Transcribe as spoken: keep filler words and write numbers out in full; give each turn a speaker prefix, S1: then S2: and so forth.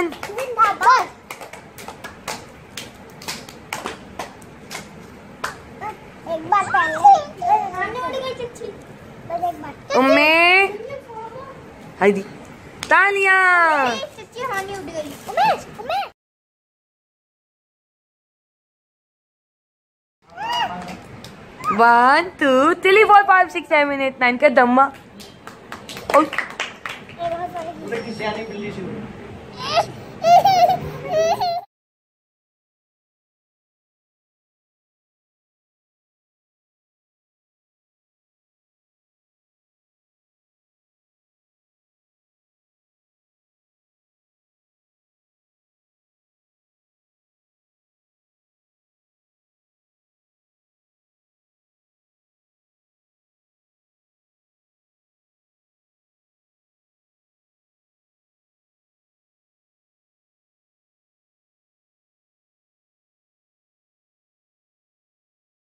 S1: One.
S2: एक बार
S1: उम्मे हाइदी तालियां।
S2: हानि उड़ गई। Umesh Umesh
S1: one two three four five six seven eight nine का दम्मा।
S2: बहुत सारे